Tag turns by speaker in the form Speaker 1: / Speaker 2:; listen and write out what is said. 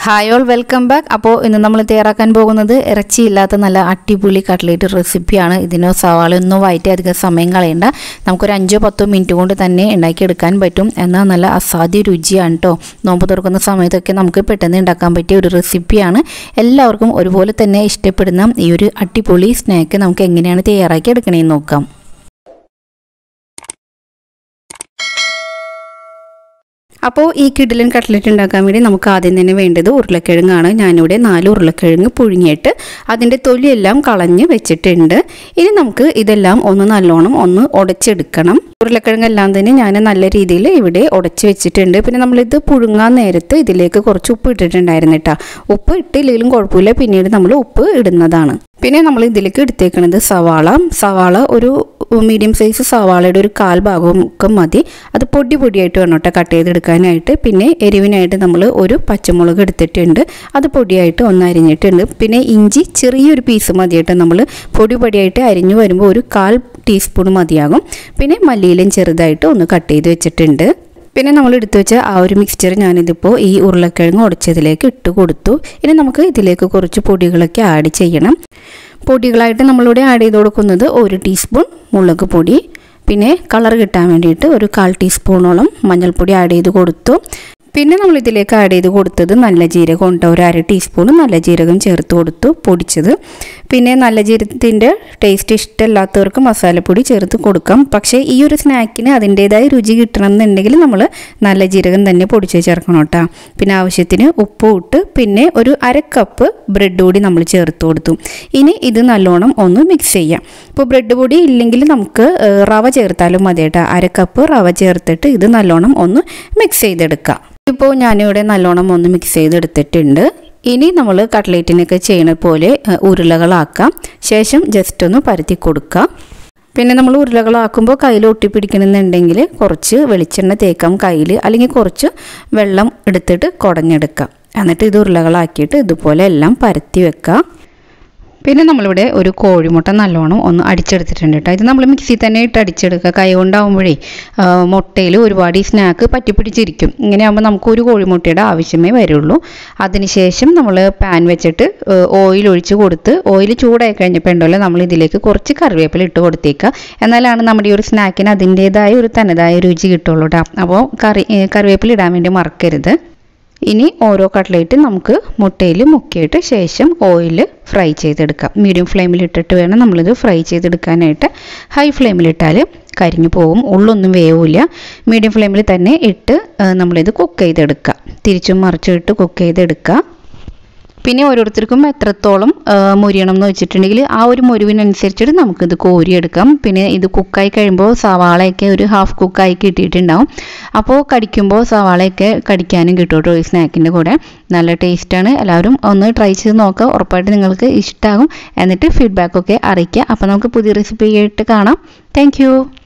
Speaker 1: Hi all welcome back. അപ്പോൾ ഇന്ന് നമ്മൾ തയ്യാറാക്കാൻ പോകുന്നത് ഇറച്ചിയില്ലാത്ത നല്ല അടിപൊളി കട്ട്ലേറ്റ് റെസിപ്പിയാണ്. ഇതിനോ സവാളയൊന്നും വഴറ്റി അധികം സമയം കളയണ്ട. നമുക്കൊരു 5-10 മിനിറ്റ് കൊണ്ട് തന്നെ ഉണ്ടാക്കിയെടുക്കാൻ പറ്റും. എന്നാൽ നല്ല അസാധ്യ രുചിയാണ് കേട്ടോ. നോമ്പ് തുറക്കുന്ന സമയത്തൊക്കെ നമുക്ക് പെട്ടെന്ന് ഉണ്ടാക്കാൻ പറ്റിയ ഒരു റെസിപ്പിയാണ്. എല്ലാവർക്കും ഒരുപോലെ തന്നെ ഇഷ്ടപ്പെടുന്ന ഈ ഒരു അടിപൊളി സ്നാക്ക് നമുക്ക് എങ്ങനെയാണ് തയ്യാറാക്കി എടുക്കണമെന്ന് നോക്കാം. അപ്പോൾ ഈ കിടിലൻ കട്ട്ലറ്റ് ഉണ്ടാക്കാൻ വേണ്ടി നമുക്ക് ആദ്യം തന്നെ വേണ്ടത് ഉരുളക്കിഴങ്ങാണ്. ഞാനിവിടെ 4 ഉരുളക്കിഴങ്ങ് പുഴുങ്ങിയിട്ട് അതിൻ്റെ തൊലിയെല്ലാം കളഞ്ഞ് വെച്ചിട്ടുണ്ട്. ഇനി നമുക്ക് ഇതെല്ലാം നല്ലോണം ഉടച്ചെടുക്കണം. ഉരുളക്കിഴങ്ങെല്ലാം തന്നെ ഞാൻ നല്ല രീതിയിൽ ഇവിടെ ഉടച്ച് വെച്ചിട്ടുണ്ട്. പിന്നെ നമ്മളിത് പുഴുങ്ങാൻ നേരത്ത് ഇതിലേക്ക് കുറച്ച് ഉപ്പ് ഇട്ടിട്ടുണ്ടായിരുന്നു കേട്ടോ. ഉപ്പ് ഇട്ടില്ലെങ്കിലും കുഴപ്പമില്ല, പിന്നീട് നമ്മൾ ഉപ്പ് ഇടുന്നതാണ്. പിന്നെ നമ്മൾ ഇതിലേക്ക് എടുത്തേക്കുന്നത് സവാള ഒരു മീഡിയം സൈസ് സവാളയുടെ ഒരു 1/4 ഭാഗമൊക്കെ മതി. അത് പൊടിയായിട്ട് വേണം കേട്ടോ കട്ട് ചെയ്തെടുക്കാനായിട്ട്. പിന്നെ എരിവിനായിട്ട് നമ്മൾ ഒരു പച്ചമുളക് എടുത്തിട്ടുണ്ട്, അത് പൊടിയായിട്ട് അരിഞ്ഞിട്ടുണ്ട്. പിന്നെ ഇഞ്ചി ചെറിയൊരു പീസ് മതിയായിട്ട് നമ്മൾ പൊടിയായിട്ട് അരിഞ്ഞു വരുമ്പോൾ ഒരു 1/4 ടീസ്പൂൺ മതിയാകും. പിന്നെ മല്ലിയിലും ചെറുതായിട്ട് കട്ട് ചെയ്ത് വെച്ചിട്ടുണ്ട്. പിന്നെ നമ്മൾ എടുത്തു വെച്ച ആ ഒരു മിക്സ്ചർ ഞാനിതിപ്പോൾ ഈ ഉരുളക്കിഴങ്ങ് ഉടച്ചതിലേക്ക് ഇട്ട് കൊടുത്തു. ഇനി നമുക്ക് ഇതിലേക്ക് കുറച്ച് പൊടികളൊക്കെ ആഡ് ചെയ്യണം. പൊടികളായിട്ട് നമ്മളിവിടെ ആഡ് ചെയ്ത് കൊടുക്കുന്നത് 1 ടീസ്പൂൺ മുളക് പൊടി, പിന്നെ കളർ കിട്ടാൻ വേണ്ടിയിട്ട് ഒരു 1/4 ടീസ്പൂണോളം മഞ്ഞൾപ്പൊടി ആഡ് ചെയ്ത് കൊടുത്തു. പിന്നെ നമ്മൾ ഇതിലേക്ക് ആഡ് ചെയ്ത് കൊടുത്തത് നല്ല ജീരകം ഉണ്ട്, ഒരു 1/2 ടീസ്പൂൺ നല്ല ജീരകം ചേർത്ത് കൊടുത്തു പൊടിച്ചത്. പിന്നെ നല്ല ജീരകത്തിൻ്റെ ടേസ്റ്റ് ഇഷ്ടമില്ലാത്തവർക്ക് മസാലപ്പൊടി ചേർത്ത് കൊടുക്കാം. പക്ഷേ ഈ ഒരു സ്നാക്കിന് അതിൻ്റേതായ രുചി കിട്ടണം എന്നുണ്ടെങ്കിൽ നമ്മൾ നല്ല ജീരകം തന്നെ പൊടിച്ച് ചേർക്കണം കേട്ടോ. പിന്നെ ആവശ്യത്തിന് ഉപ്പ് ഇട്ട് പിന്നെ ഒരു 1/2 കപ്പ് ബ്രെഡ് പൊടി നമ്മൾ ചേർത്ത് കൊടുത്തു. ഇനി ഇത് നല്ലോണം മിക്സ് ചെയ്യാം. ഇപ്പോൾ ബ്രെഡ് പൊടി ഇല്ലെങ്കിൽ നമുക്ക് റവ ചേർത്താലും മതി കേട്ടോ. 1/2 കപ്പ് റവ ചേർത്തിട്ട് ഇത് നല്ലോണം മിക്സ് ചെയ്തെടുക്കാം. ഇപ്പോൾ ഞാനിവിടെ നല്ലോണം മിക്സ് ചെയ്തെടുത്തിട്ടുണ്ട്. ഇനി നമ്മൾ കട്ട്ലേറ്റിനൊക്കെ ചെയ്യുന്ന പോലെ ഉരുളകളാക്കാം. ശേഷം ജസ്റ്റ് പരത്തി കൊടുക്കാം. പിന്നെ നമ്മൾ ഉരുളകളാക്കുമ്പോൾ കയ്യിൽ ഒട്ടിപ്പിടിക്കണമെന്നുണ്ടെങ്കിൽ കുറച്ച് വെളിച്ചെണ്ണ തേക്കാം കയ്യിൽ, അല്ലെങ്കിൽ കുറച്ച് വെള്ളം എടുത്തിട്ട് കുടഞ്ഞെടുക്കാം. എന്നിട്ട് ഇത് ഉരുളകളാക്കിയിട്ട് ഇതുപോലെ എല്ലാം പരത്തി വെക്കാം. പിന്നെ നമ്മളിവിടെ ഒരു കോഴിമുട്ട നല്ലോണം അടിച്ചെടുത്തിട്ടുണ്ട് കേട്ടോ. ഇത് നമ്മൾ മിക്സിയിൽ തന്നെ ഇട്ട് അടിച്ചെടുക്കുക. കൈ കൊണ്ടാകുമ്പോഴേ മുട്ടയിൽ ഒരുപാട് ഈ സ്നാക്ക് പറ്റിപ്പിടിച്ചിരിക്കും. ഇങ്ങനെയാകുമ്പോൾ നമുക്ക് ഒരു കോഴിമുട്ടയുടെ ആവശ്യമേ വരുള്ളൂ. അതിനുശേഷം നമ്മൾ പാൻ വെച്ചിട്ട് ഓയിൽ ഒഴിച്ച് കൊടുത്ത് ഓയിൽ ചൂടായി കഴിഞ്ഞപ്പോൾ ഉണ്ടല്ലോ നമ്മൾ ഇതിലേക്ക് കുറച്ച് കറിവേപ്പില ഇട്ട് കൊടുത്തേക്കുക. എന്നാലാണ് നമ്മുടെ ഈ ഒരു സ്നാക്കിന് അതിൻ്റേതായ ഒരു തനതായ രുചി കിട്ടുള്ളൂ കേട്ടോ. അപ്പോൾ കറിവേപ്പില ഇടാൻ വേണ്ടി മറക്കരുത്. ഇനി ഓരോ കട്ട്ലേറ്റ് നമുക്ക് മുട്ടയിൽ മുക്കിയിട്ട് ശേഷം ഓയിൽ ഫ്രൈ ചെയ്തെടുക്കാം. മീഡിയം ഫ്ലെയിമിൽ ഇട്ടിട്ട് വേണം നമ്മളിത് ഫ്രൈ ചെയ്തെടുക്കാനായിട്ട്. ഹൈ ഫ്ലെയിമിലിട്ടാൽ കരിഞ്ഞു പോകും, ഉള്ളൊന്നും വേവില്ല. മീഡിയം ഫ്ലെയിമിൽ തന്നെ ഇട്ട് നമ്മളിത് കുക്ക് ചെയ്തെടുക്കുക. തിരിച്ചും മറിച്ചും ഇട്ട് കുക്ക് ചെയ്തെടുക്കുക. പിന്നെ ഓരോരുത്തർക്കും എത്രത്തോളം മുരിയണം എന്ന് വെച്ചിട്ടുണ്ടെങ്കിൽ ആ ഒരു മുരിവിനനുസരിച്ചിട്ട് നമുക്കിത് കോരിയെടുക്കാം. പിന്നെ ഇത് കുക്കായി കഴിയുമ്പോൾ സവാളയൊക്കെ ഒരു ഹാഫ് കുക്കായി കിട്ടിയിട്ടുണ്ടാവും. അപ്പോൾ കടിക്കുമ്പോൾ സവാളയൊക്കെ കടിക്കാനും കിട്ടും കേട്ടോ. ഈ സ്നാക്കിൻ്റെ കൂടെ നല്ല ടേസ്റ്റാണ്. എല്ലാവരും ട്രൈ ചെയ്ത് നോക്കുക. ഉറപ്പായിട്ട് നിങ്ങൾക്ക് ഇഷ്ടമാകും. എന്നിട്ട് ഫീഡ്ബാക്കൊക്കെ അറിയിക്കുക. അപ്പോൾ നമുക്ക് പുതിയ റെസിപ്പി ആയിട്ട് കാണാം. താങ്ക്